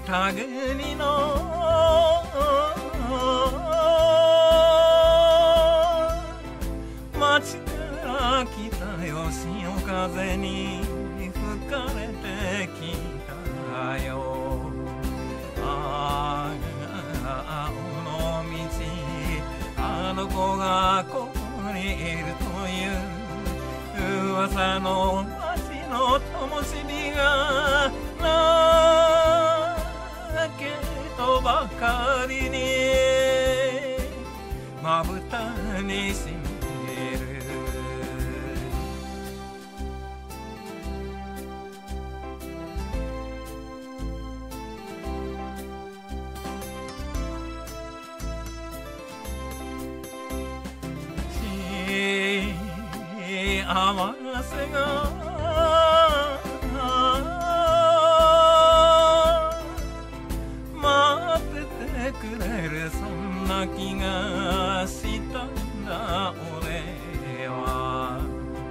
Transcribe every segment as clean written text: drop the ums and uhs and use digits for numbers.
北国の街から来たよ潮風に吹かれてきたよ。ああ尾の道、あの子がここにいるという噂の街の灯火が泣けとばかりにまぶたにしみる。幸せが待っててくれる、そんな気がしたんだ俺は。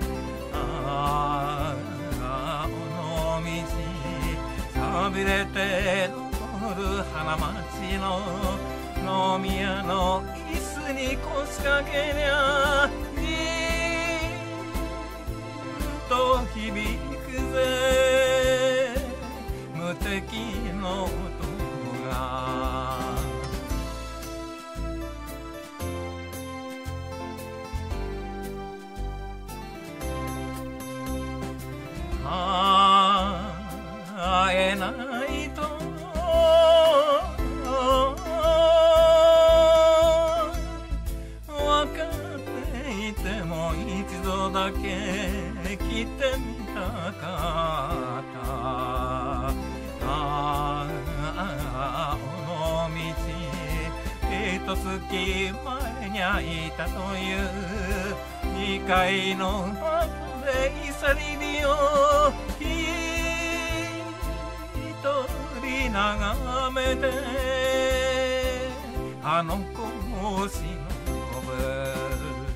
ああ尾道さびれて残る花街の飲み屋の椅子に腰掛けりゃと響くぜ無敵の音が。会えないと分かっていても一度だけ来てみたかった。ああ尾道一月前に会いたという2階の窓でいさり火を一人眺めてあの子を忍ぶ。